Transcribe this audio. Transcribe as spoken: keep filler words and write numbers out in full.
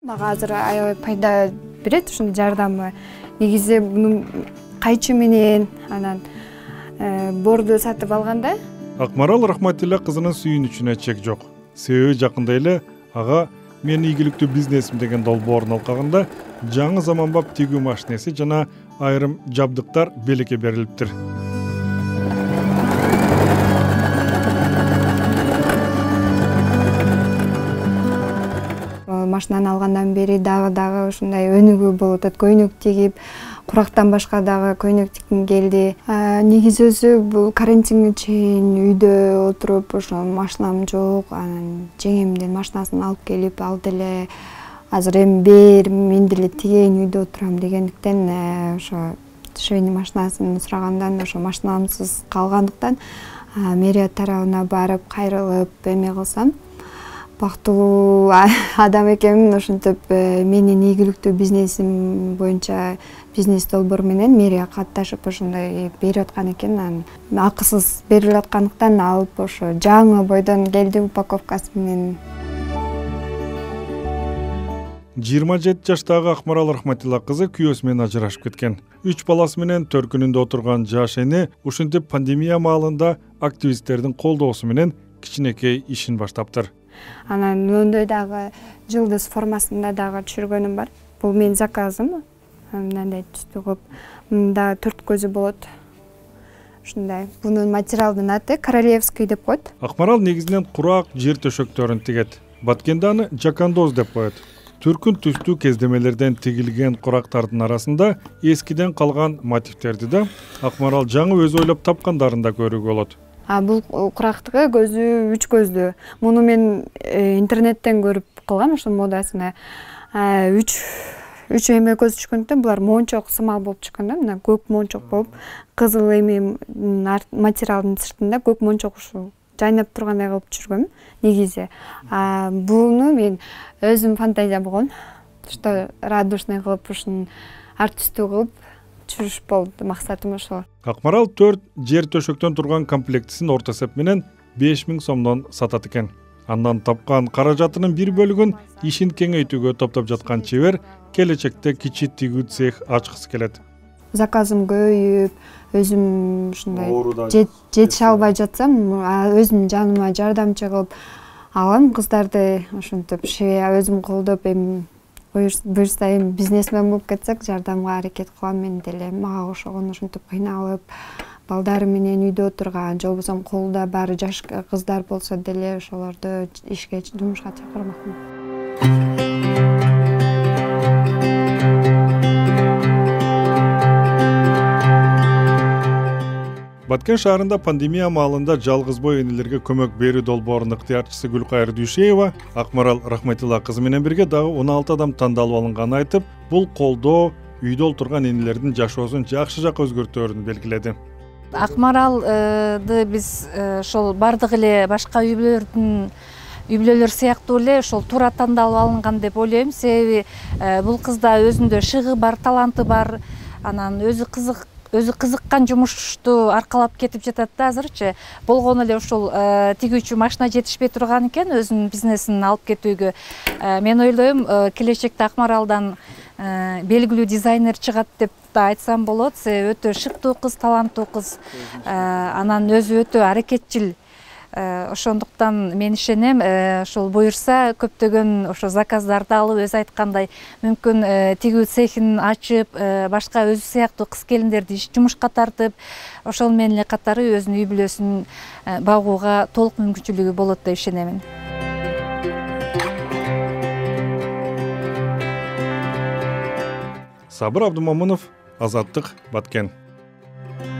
Мага азыр аябай пайда берет ушунун жардамы. Негизи муну кайчы менен анан борду сатып алганда Акмарал Рахматилла кызынын сүйүнүчүнө чек жок. Себеби жакында эле ага мен ийгиликтүү бизнесим деген долбоорун алкагында жаңы заманбап тигүү машинеси жана айрым жабдыктар белекке берилиптир. Машинаны алгандан бери дагы дагы ушундай өнүгүү болуп атат. Көйнөк тигип, курактан башка дагы көйнөк тикким келди. Негизи өзү бул карантинге чейин үйдө отуруп, ошо машинам жок, анан жеңемдин машинасын алып келип, ал деле азыр эми бер мен деле тигейин үйдө отурам дегендиктен ошо швейный машинасын сурагандан ошо машинамсыз калгандыктан мэрия тарабына барып кайрылып эме кылсам, бактылуу адам экенмин. Ошентип менин ийгиликтүү бизнесим боюнча бизнес долбоор менен мэрия катташып ошондой берип аткан экен. Анан акысыз берилип аткандыктан алып ошо жаңы бойдон келди упаковкасы менен. жыйырма жети жаштагы Акмарал Рахматилла кызы күйөөсү менен ажырашып кеткен. Үч баласы менен төркүнүндө отурган жаш эне ушинтип пандемия маалында активисттердин колдоосу менен кичинекей ишин баштаптыр. Анан мындай дагы жылдыз формасында дагы түшүргөнүм бар. Бул менин заказым. Мындай түстүү кылып, мында төрт көзү болот. Ушундай. Бунун материалдын аты королевский деп коет. Акмарал негизинен курак жер төшөктөрүн тигет. Баткенде аны жакандоз деп коет. Түркүн түстүү кездемелерден тигилген курактардын арасында эскиден калган мотивтерди да Акмарал жаңы өзү ойлоп тапкандарын да көрүүгө болот. А бул курактыгы көзү үч көздүү. Муну мен интернеттен көрүп калгам, ошо модасына. Үч үч эме көз түшкөндөн булар мончок сымал болуп чыккан да, мына көк мончок болуп, кызыл эме материалдын сыртында көк мончок ушу жайнап тургандай кылып түшүргөм негизи. А буну мен өзүм фантазия болгон. Что радушный кылып ушун артистүү кылып түшүрүш болду, максатым ошол. Акмарал төрт жер төшөктөн турган комплектисин орто эсеп менен беш миң сомдон сатат экен. Андан тапкан каражатынын бир бөлүгүн ишин кеңейтүүгө топтоп жаткан чебер келечекте кичи тигүү цех ачкысы келет. Заказым көбөйүп, өзүм ушундай жетише албай жатсам, өзүм жаныма жардамчы кылып алам кыздарды, ошентип өзүм колдоп, эми буюрса эми бизнесмен болуп кетсек, жардамга аракет кылам мен деле. Мага ошогон ошентип кыйналып, балдары менен үйдө отурган, же болбосо колдо баары жаш кыздар болсо деле ошолорду ишке, жумушка чакырмакмын. Баткен шаарында пандемия маалында жалгыз бой энелерге көмөк берүү долбоорунун ыктыярчысы Гүлкайыр Дүйшеева Акмарал Рахматилла кызы менен бирге дагы он алты адам тандалып алынганын айтып, бул колдоо үйдө отурган энелердин жашоосун жакшы жакка өзгөртөөрүн белгиледи. Акмаралды биз ошол бардык эле башка үй бүлөлөрдүн үй бүлөлөр сыяктуу эле ошол туура тандалып алынган деп ойлойм. Себеби бул кызда өзүндө шыгы бар, таланты бар, анан өзү кызык өзү кызыккан жумушту аркалап кетип жатат да азырчы. Болгону эле ошол тигүүчү машина жетишпей турган экен өзүнүн бизнесин алып кетүүгө. Мен ойлойм, келечекте Акмаралдан белгилүү дизайнер чыгат деп да айтсам болот. Өтө шыктуу кыз, таланттуу кыз. Анан өзү өтө аракетчил. Ошондуктан мен ишенем, ошол буюрса көптөгөн ошо заказдарды алып, өзү айткандай, мүмкүн тигүү цехин ачып, башка өзү сыяктуу кыз келиндерди жумушка тартып, ошол менен эле катары өзүнүн үй бүлөсүн багууга толук мүмкүнчүлүгү болот деп ишенемин. Сабыр Абдумамынов, Азаттык, Баткен.